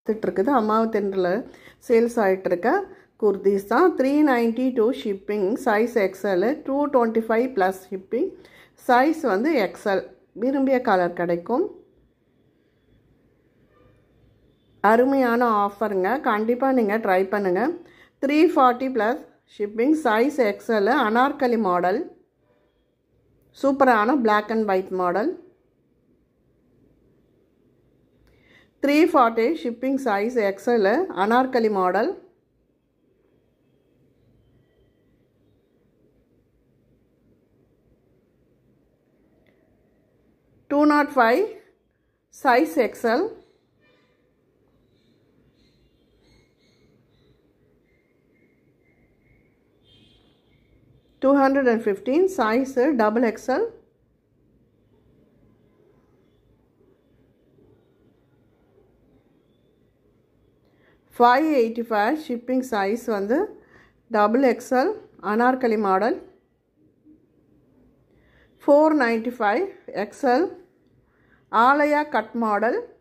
இருக்குது அம்மாவு தென்றல சேல்ஸ் ஆகிட்டு இருக்க குர்தீஸ் தான். 392 shipping, size XL, 225 plus shipping, size வந்து எக்ஸ்எல். விரும்பிய கலர் கிடைக்கும். அருமையான ஆஃபருங்க, கண்டிப்பாக நீங்கள் ட்ரை பண்ணுங்கள். 340 plus shipping, size XL, anarkali model, சூப்பரான black and white model. 340 shipping, size XL, anarkali model. $205 size XL. $215 size double XL. $585 shipping, size வந்து double XL, anarkali model. $495 XL, Alia cut model.